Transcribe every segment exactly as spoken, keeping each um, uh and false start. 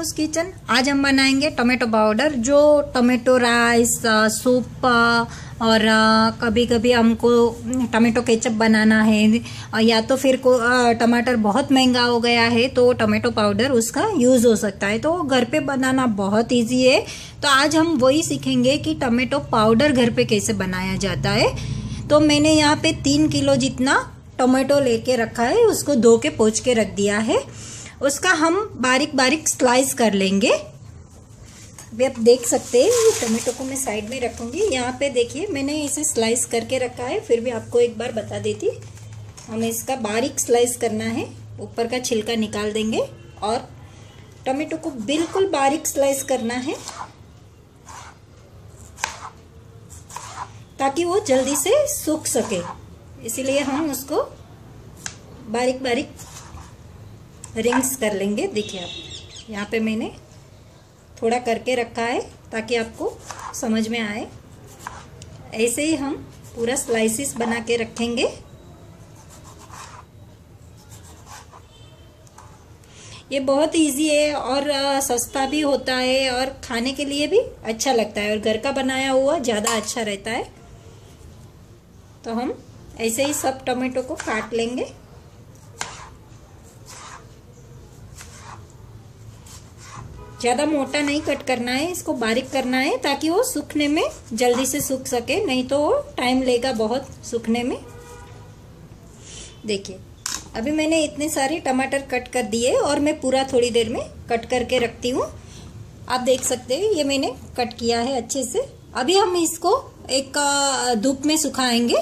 दीपूज kitchen. आज हम बनाएंगे टोमेटो पाउडर, जो टोमेटो राइस, सूप और कभी कभी हमको टोमेटो केचप बनाना है, या तो फिर को टमाटर बहुत महंगा हो गया है तो टोमेटो पाउडर उसका यूज़ हो सकता है। तो घर पे बनाना बहुत इजी है। तो आज हम वही सीखेंगे कि टोमेटो पाउडर घर पे कैसे बनाया जाता है। तो मैंने यहाँ पे तीन किलो जितना टोमेटो लेके रखा है, उसको धो के पोंछ के रख दिया है। उसका हम बारीक बारीक स्लाइस कर लेंगे। अभी आप देख सकते हैं, ये टोमेटो को मैं साइड में रखूंगी। यहाँ पे देखिए मैंने इसे स्लाइस करके रखा है। फिर भी आपको एक बार बता देती, हमें इसका बारीक स्लाइस करना है। ऊपर का छिलका निकाल देंगे और टोमेटो को बिल्कुल बारीक स्लाइस करना है, ताकि वो जल्दी से सूख सके। इसीलिए हम उसको बारीक बारीक रिंग्स कर लेंगे। देखिए आप, यहाँ पे मैंने थोड़ा करके रखा है ताकि आपको समझ में आए। ऐसे ही हम पूरा स्लाइसिस बना के रखेंगे। ये बहुत इजी है और सस्ता भी होता है और खाने के लिए भी अच्छा लगता है, और घर का बनाया हुआ ज़्यादा अच्छा रहता है। तो हम ऐसे ही सब टोमेटो को काट लेंगे। ज़्यादा मोटा नहीं कट करना है, इसको बारीक करना है ताकि वो सूखने में जल्दी से सूख सके, नहीं तो वो टाइम लेगा बहुत सूखने में। देखिए अभी मैंने इतने सारे टमाटर कट कर दिए और मैं पूरा थोड़ी देर में कट करके रखती हूँ। आप देख सकते हैं ये मैंने कट किया है अच्छे से। अभी हम इसको एक धूप में सुखाएंगे।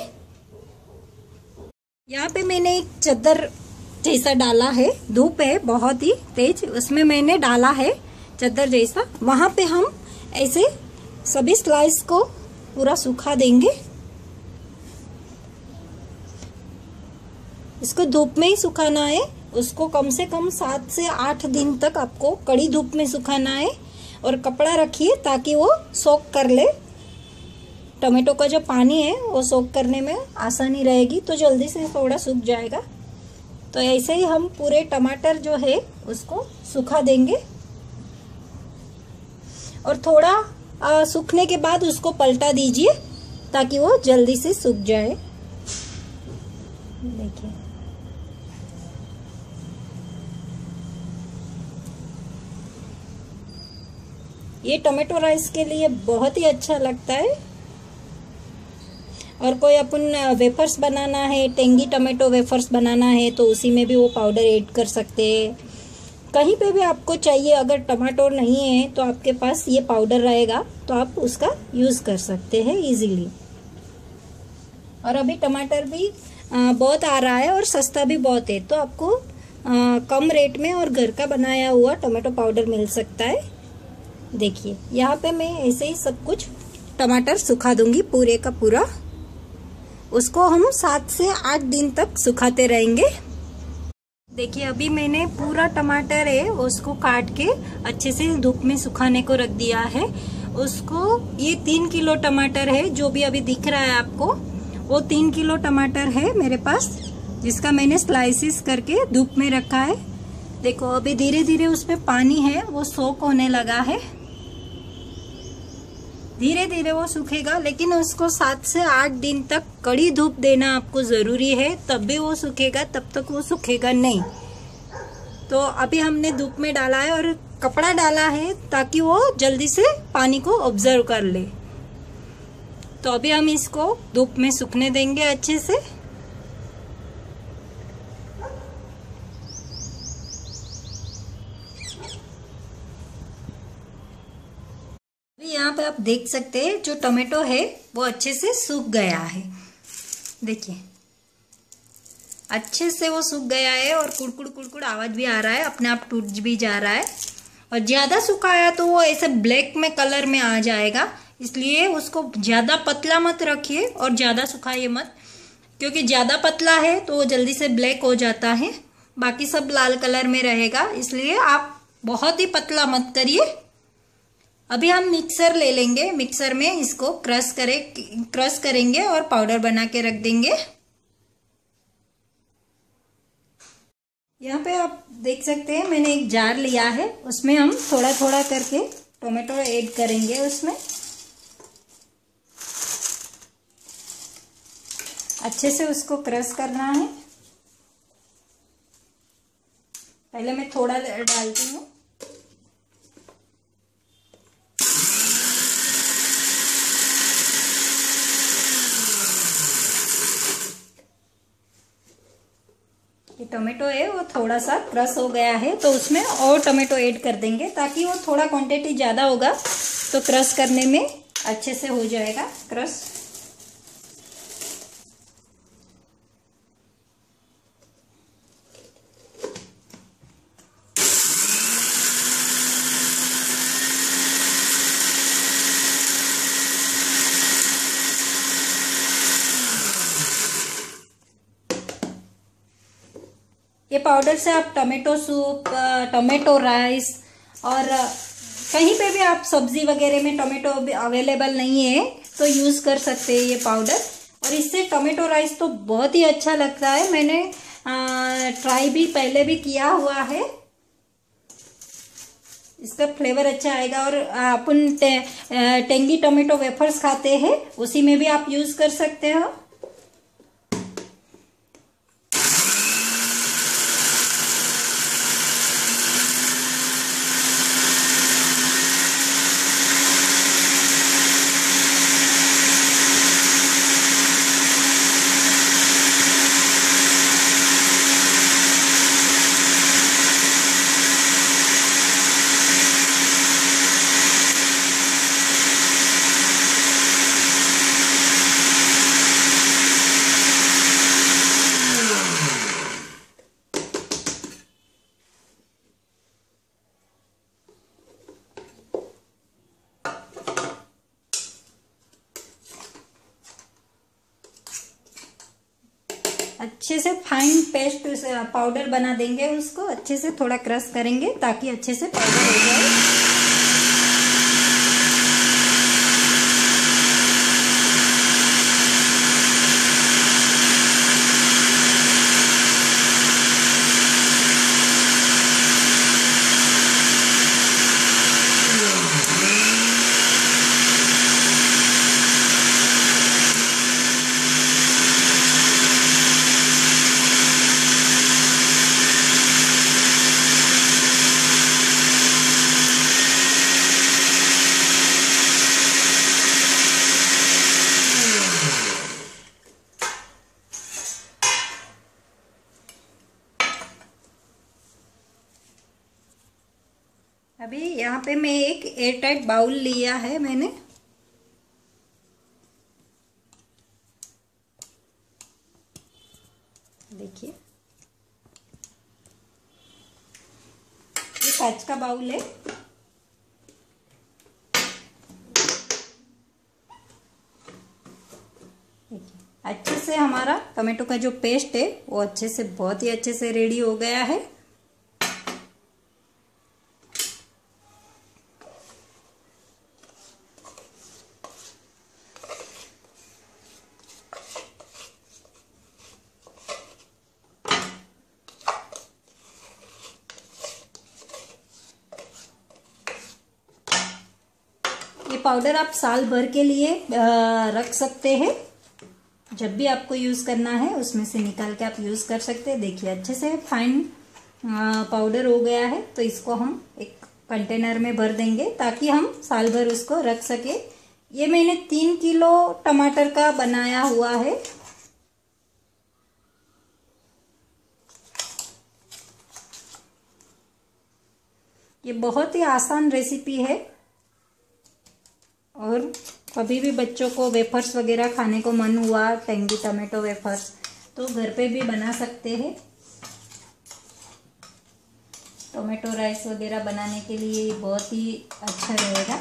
यहाँ पे मैंने एक चादर जैसा डाला है, धूप है बहुत ही तेज, उसमें मैंने डाला है चादर जैसा। वहां पे हम ऐसे सभी स्लाइस को पूरा सुखा देंगे। इसको धूप में ही सुखाना है। उसको कम से कम सात से आठ दिन तक आपको कड़ी धूप में सुखाना है। और कपड़ा रखिए ताकि वो सोक कर ले। टोमेटो का जो पानी है वो सोक करने में आसानी रहेगी, तो जल्दी से थोड़ा सूख जाएगा। तो ऐसे ही हम पूरे टमाटर जो है उसको सुखा देंगे, और थोड़ा सूखने के बाद उसको पलटा दीजिए ताकि वो जल्दी से सूख जाए। देखिए ये टोमेटो राइस के लिए बहुत ही अच्छा लगता है। और कोई अपन वेफर्स बनाना है, टेंगी टोमेटो वेफर्स बनाना है, तो उसी में भी वो पाउडर ऐड कर सकते हैं। कहीं पे भी आपको चाहिए, अगर टमाटो नहीं है तो आपके पास ये पाउडर रहेगा तो आप उसका यूज़ कर सकते हैं इजीली। और अभी टमाटर भी बहुत आ रहा है और सस्ता भी बहुत है, तो आपको कम रेट में और घर का बनाया हुआ टोमेटो पाउडर मिल सकता है। देखिए यहाँ पे मैं ऐसे ही सब कुछ टमाटर सुखा दूंगी पूरे का पूरा। उसको हम सात से आठ दिन तक सुखाते रहेंगे। देखिए अभी मैंने पूरा टमाटर है उसको काट के अच्छे से धूप में सुखाने को रख दिया है। उसको, ये तीन किलो टमाटर है जो भी अभी दिख रहा है आपको, वो तीन किलो टमाटर है मेरे पास, जिसका मैंने स्लाइसिस करके धूप में रखा है। देखो अभी धीरे धीरे उसमें पानी है वो सोक होने लगा है। धीरे धीरे वो सूखेगा, लेकिन उसको सात से आठ दिन तक कड़ी धूप देना आपको जरूरी है, तब भी वो सूखेगा, तब तक वो सूखेगा नहीं। तो अभी हमने धूप में डाला है और कपड़ा डाला है ताकि वो जल्दी से पानी को ऑब्जर्व कर ले। तो अभी हम इसको धूप में सूखने देंगे अच्छे से। यहाँ पे आप देख सकते हैं जो टोमेटो है वो अच्छे से सूख गया है। देखिए अच्छे से वो सूख गया है और कुड़कुड़ कुड़कुड़ आवाज भी आ रहा है, अपने आप टूट भी जा रहा है। और ज्यादा सुखाया तो वो ऐसे ब्लैक में कलर में आ जाएगा, इसलिए उसको ज्यादा पतला मत रखिए और ज्यादा सुखाइए मत, क्योंकि ज्यादा पतला है तो वो जल्दी से ब्लैक हो जाता है, बाकी सब लाल कलर में रहेगा। इसलिए आप बहुत ही पतला मत करिए। अभी हम मिक्सर ले लेंगे, मिक्सर में इसको क्रश करे क्रश करेंगे और पाउडर बना के रख देंगे। यहाँ पे आप देख सकते हैं मैंने एक जार लिया है, उसमें हम थोड़ा थोड़ा करके टोमेटो ऐड करेंगे। उसमें अच्छे से उसको क्रश करना है। पहले मैं थोड़ा डालती हूँ। ये टोमेटो है वो थोड़ा सा क्रश हो गया है, तो उसमें और टोमेटो ऐड कर देंगे ताकि वो थोड़ा क्वांटिटी ज़्यादा होगा तो क्रश करने में अच्छे से हो जाएगा क्रश। ये पाउडर से आप टोमेटो सूप, टोमेटो राइस और कहीं पे भी आप सब्जी वगैरह में टोमेटो अवेलेबल नहीं है तो यूज़ कर सकते हैं ये पाउडर। और इससे टोमेटो राइस तो बहुत ही अच्छा लगता है। मैंने ट्राई भी पहले भी किया हुआ है। इसका फ्लेवर अच्छा आएगा। और अपन टे, टेंगी टोमेटो वेफर्स खाते हैं, उसी में भी आप यूज़ कर सकते हो। अच्छे से फाइन पेस्ट पाउडर बना देंगे। उसको अच्छे से थोड़ा क्रश करेंगे ताकि अच्छे से पाउडर हो जाए। अभी यहाँ पे मैं एक एयर टाइट बाउल लिया है मैंने। देखिए ये कांच का बाउल है। अच्छे से हमारा टोमेटो का जो पेस्ट है वो अच्छे से बहुत ही अच्छे से रेडी हो गया है। ये पाउडर आप साल भर के लिए रख सकते हैं। जब भी आपको यूज़ करना है उसमें से निकाल के आप यूज़ कर सकते हैं। देखिए अच्छे से फाइन पाउडर हो गया है, तो इसको हम एक कंटेनर में भर देंगे ताकि हम साल भर उसको रख सके। ये मैंने तीन किलो टमाटर का बनाया हुआ है। ये बहुत ही आसान रेसिपी है और कभी भी बच्चों को वेफर्स वगैरह खाने को मन हुआ, टेंगी टोमेटो वेफर्स, तो घर पे भी बना सकते हैं। टोमेटो राइस वगैरह बनाने के लिए बहुत ही अच्छा रहेगा।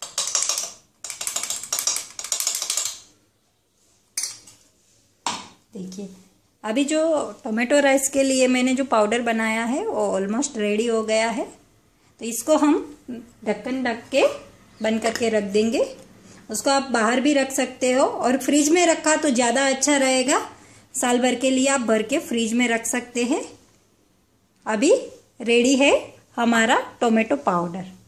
देखिए अभी जो टोमेटो राइस के लिए मैंने जो पाउडर बनाया है वो ऑलमोस्ट रेडी हो गया है। तो इसको हम ढक्कन ढक के बंद करके रख देंगे। उसको आप बाहर भी रख सकते हो और फ्रिज में रखा तो ज़्यादा अच्छा रहेगा। साल भर के लिए आप भर के फ्रिज में रख सकते हैं। अभी रेडी है हमारा टोमेटो पाउडर।